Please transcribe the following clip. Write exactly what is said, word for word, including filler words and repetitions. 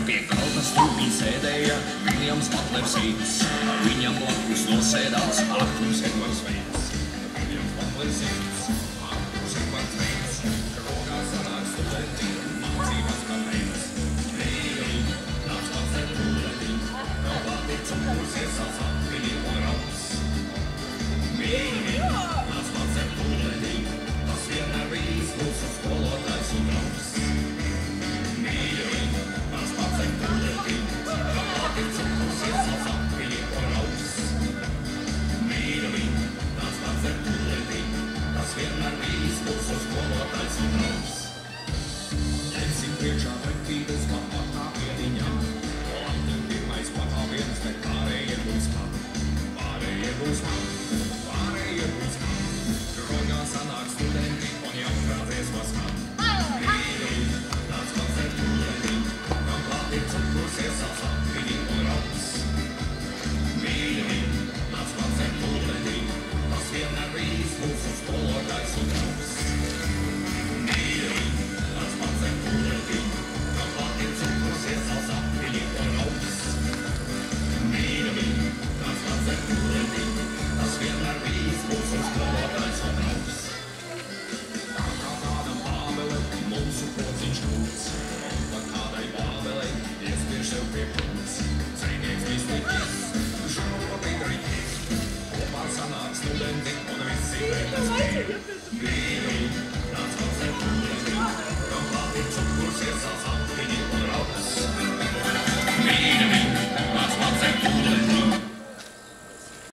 Pie galda stūpī sēdēja Viljams Butlers Hīts. Viņam blakus nosēdās Arturs Edvards Veits. Viljams Butlers Hīts, Arturs Edvards Veits. Rokā sanāk studenti, mācībās kā veids. Mīļi, nāc pacelt pūleti, nav klāti cukurs, iesāc apviļi un rauds. Mīļi, nāc pacelt pūleti, tas vienmēr bijis mūsu skolotājs un draugs. Mīļi, nāc pacelt pūleti, nav klāti cukurs, iesāc apviļi un rauds. Mīļi, nāc pacelt pūleti, tas vienmēr bijis mūsu skolotājs un draugs. Ņemsim priekšā prektīdes pamatā piediņā. Latvijas pirmais patāviens, bet pārējie būs man. Pārējie būs man, pārējie būs man. Rogā sanāk studenti un jau frāzies vas man. Mīļi, nāc pacelt pūleti, kam klāti cukurs, iesāc apviļi un rauds. Mīļi, nāc pacelt pūleti, tas vienmēr bijis mūsu skolotājs un draugs. Mīļi, nāc pacelt pūleti, kam klāti cukurs, iesāc apviļi un rauds. Mīļi, nāc pacelt pūleti, tas vienmēr bijis mūsu skolotājs un draugs. Tā kā kādam bābele, mūsu pociņš kūts, un pat kādai bābelei iespiež sev pie pūts. Ceinieks mistiķis, žurba pidriķis, kopā sanāk studenti un visi veidas mīļi. Mīļi, nāc pacelt pūleti, kam klāti cukurs, iesāc apviļi